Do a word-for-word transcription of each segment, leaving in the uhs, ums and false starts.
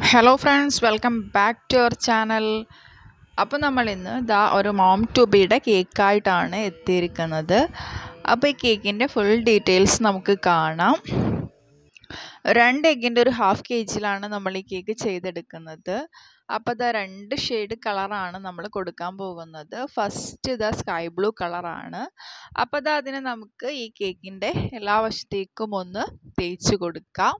Hello friends, welcome back to our channel. അപ്പോൾ നമ്മൾ ഇന്ന് ദാ ഒരു മോം ടു ബിയുടെ കേക്കായിട്ടാണ് എത്തിയിരിക്കുന്നത്. അപ്പോൾ ഈ കേക്കിൻ്റെ ഫുൾ ഡീറ്റെയിൽസ് നമുക്ക് കാണാം. രണ്ട് എഗ്ഗിൻ്റെ ഒരു ഹാഫ് കെ ജിയിലാണ് നമ്മൾ ഈ കേക്ക് ചെയ്തെടുക്കുന്നത്. അപ്പോൾ ഇതാ രണ്ട് ഷെയ്ഡ് കളറാണ് നമ്മൾ കൊടുക്കാൻ പോകുന്നത്. ഫസ്റ്റ് ഇതാ സ്കൈ ബ്ലൂ കളറാണ്. അപ്പോൾ ഇതാ അതിന് നമുക്ക് ഈ കേക്കിൻ്റെ എല്ലാ വശത്തേക്കും ഒന്ന് തേച്ച് കൊടുക്കാം.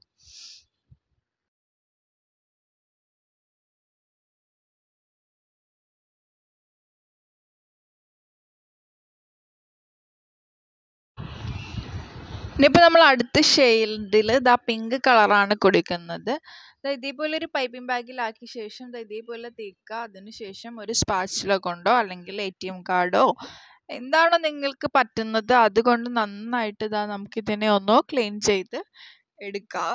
ഇനിയിപ്പോൾ നമ്മൾ അടുത്ത ഷെയ്ഡിൽ ഇതാ പിങ്ക് കളറാണ് കൊടുക്കുന്നത്. ഇതേപോലെ ഒരു പൈപ്പിംഗ് ബാഗിലാക്കിയ ശേഷം ഇതേപോലെ തേക്കുക. അതിന് ശേഷം ഒരു സ്പാച്ചില കൊണ്ടോ അല്ലെങ്കിൽ എ ടി എം കാർഡോ എന്താണോ നിങ്ങൾക്ക് പറ്റുന്നത് അതുകൊണ്ട് നന്നായിട്ട് ഇതാ നമുക്കിതിനെ ഒന്ന് ക്ലീൻ ചെയ്ത് എടുക്കാം.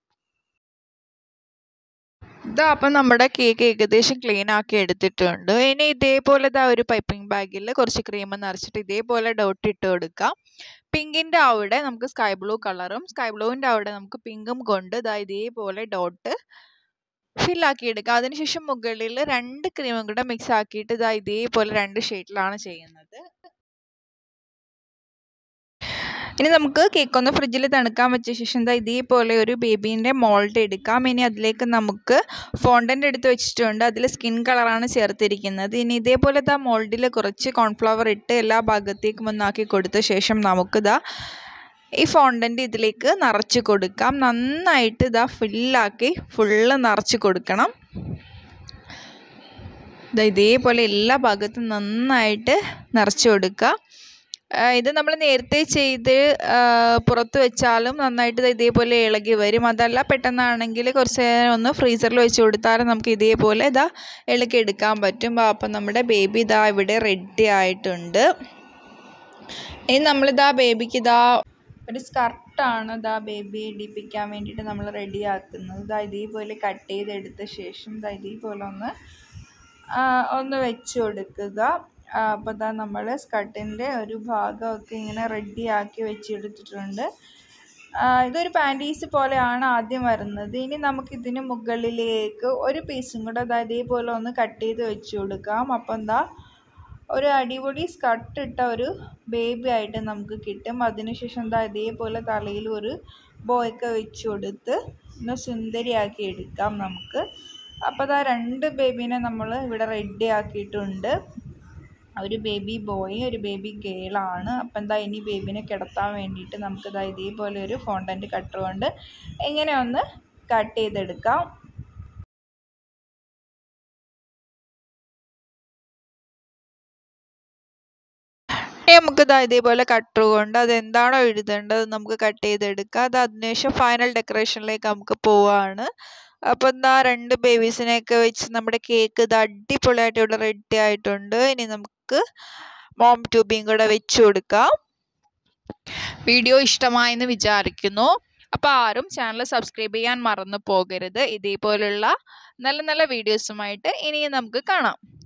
ഇതാ അപ്പം നമ്മുടെ കേക്ക് ഏകദേശം ക്ലീൻ ആക്കി എടുത്തിട്ടുണ്ട്. ഇനി ഇതേപോലെ ഇതാ ഒരു പൈപ്പിംഗ് ബാഗിൽ കുറച്ച് ക്രീം നിറച്ചിട്ട് ഇതേപോലെ ഡോട്ട് ഇട്ട് കൊടുക്കാം. പിങ്കിൻ്റെ അവിടെ നമുക്ക് സ്കൈ ബ്ലൂ കളറും സ്കൈ ബ്ലൂവിൻ്റെ അവിടെ നമുക്ക് പിങ്കും കൊണ്ട് ഇതാ ഇതേപോലെ ഡോട്ട് ഫില്ലാക്കി എടുക്കുക. അതിനുശേഷം മുകളിൽ രണ്ട് ക്രീമും കൂടെ മിക്സ് ആക്കിയിട്ട് ഇതാ ഇതേപോലെ രണ്ട് ഷെയ്ഡിലാണ് ചെയ്യുന്നത്. ഇനി നമുക്ക് കേക്ക് ഒന്ന് ഫ്രിഡ്ജിൽ തണുക്കാൻ വെച്ച ശേഷം എന്താ ഇതേപോലെ ഒരു ബേബീൻ്റെ മോൾഡ് എടുക്കാം. ഇനി അതിലേക്ക് നമുക്ക് ഫോണ്ടൻ്റ് എടുത്ത് വെച്ചിട്ടുണ്ട്. അതിൽ സ്കിൻ കളറാണ് ചേർത്തിരിക്കുന്നത്. ഇനി ഇതേപോലെ ഇതാ മോൾഡിൽ കുറച്ച് കോൺഫ്ലവർ ഇട്ട് എല്ലാ ഭാഗത്തേക്കും ഒന്നാക്കി കൊടുത്ത ശേഷം നമുക്കിതാ ഈ ഫോണ്ടൻ്റ് ഇതിലേക്ക് നിറച്ച് കൊടുക്കാം. നന്നായിട്ട് ഇതാ ഫില്ലാക്കി ഫുള്ള് നിറച്ച് കൊടുക്കണം. ഇതാ ഇതേപോലെ എല്ലാ ഭാഗത്തും നന്നായിട്ട് നിറച്ച് കൊടുക്കുക. ഇത് നമ്മൾ നേരത്തെ ചെയ്ത് പുറത്ത് വെച്ചാലും നന്നായിട്ട് ഇതേപോലെ ഇളകി വരും. അതല്ല പെട്ടെന്നാണെങ്കിൽ കുറച്ച് നേരം ഒന്ന് ഫ്രീസറിൽ വെച്ച് കൊടുത്താലും നമുക്ക് ഇതേപോലെ ഇതാ ഇളക്കി എടുക്കാൻ പറ്റും. അപ്പം നമ്മുടെ ബേബി ഇതാ ഇവിടെ റെഡി ആയിട്ടുണ്ട്. ഇനി നമ്മളിതാ ബേബിക്ക് ഇതാ ഒരു സ്കർട്ടാണ് ഇതാ ബേബിയെ ഇടിപ്പിക്കാൻ വേണ്ടിയിട്ട് നമ്മൾ റെഡിയാക്കുന്നത്. ഇതാ ഇതേപോലെ കട്ട് ചെയ്തെടുത്ത ശേഷം ഇതാ ഇതേപോലെ ഒന്ന് ഒന്ന് വെച്ച് കൊടുക്കുക. അപ്പോൾ ഇതാ നമ്മൾ സ്കർട്ടിൻ്റെ ഒരു ഭാഗമൊക്കെ ഇങ്ങനെ റെഡിയാക്കി വെച്ചെടുത്തിട്ടുണ്ട്. ഇതൊരു പാൻറ്റീസ് പോലെയാണ് ആദ്യം വരുന്നത്. ഇനി നമുക്കിതിന് മുകളിലേക്ക് ഒരു പീസും കൂടെ അതാ ഇതേപോലെ ഒന്ന് കട്ട് ചെയ്ത് വെച്ച് കൊടുക്കാം. അപ്പം എന്താ ഒരു അടിപൊളി സ്കർട്ട് ഇട്ട ഒരു ബേബി ആയിട്ട് നമുക്ക് കിട്ടും. അതിനുശേഷം എന്താ ഇതേപോലെ തലയിൽ ഒരു ബോയൊക്കെ വെച്ച് കൊടുത്ത് ഒന്ന് സുന്ദരിയാക്കി എടുക്കാം നമുക്ക്. അപ്പോൾ ഇതാ രണ്ട് ബേബീനെ നമ്മൾ ഇവിടെ റെഡി ആക്കിയിട്ടുണ്ട്. ഒരു ബേബി ബോയ് ഒരു ബേബി ഗേളാണ്. അപ്പം എന്താ ഇനി ബേബിനെ കിടത്താൻ വേണ്ടിയിട്ട് നമുക്കിതാ ഇതേപോലെ ഒരു ഫോണ്ടൻ്റ് കട്ടർ കൊണ്ട് ഇങ്ങനെ ഒന്ന് കട്ട് ചെയ്തെടുക്കാം. നമുക്കിതാ ഇതേപോലെ കട്ടർ കൊണ്ട് അതെന്താണോ എഴുതേണ്ടത് നമുക്ക് കട്ട് ചെയ്തെടുക്കാം. അത് അതിനുശേഷം ഫൈനൽ ഡെക്കറേഷനിലേക്ക് നമുക്ക് പോവാണ്. അപ്പോൾ എന്താ രണ്ട് ബേബീസിനെയൊക്കെ വെച്ച് നമ്മുടെ കേക്ക് ഇത് അടിപൊളിയായിട്ട് ഇവിടെ റെഡി ആയിട്ടുണ്ട്. ഇനി നമുക്ക് മോം ട്യൂബിയും കൂടെ വെച്ച് കൊടുക്കാം. വീഡിയോ ഇഷ്ടമായെന്ന് വിചാരിക്കുന്നു. അപ്പോൾ ആരും ചാനൽ സബ്സ്ക്രൈബ് ചെയ്യാൻ മറന്നു പോകരുത്. ഇതേപോലുള്ള നല്ല നല്ല വീഡിയോസുമായിട്ട് ഇനിയും നമുക്ക് കാണാം.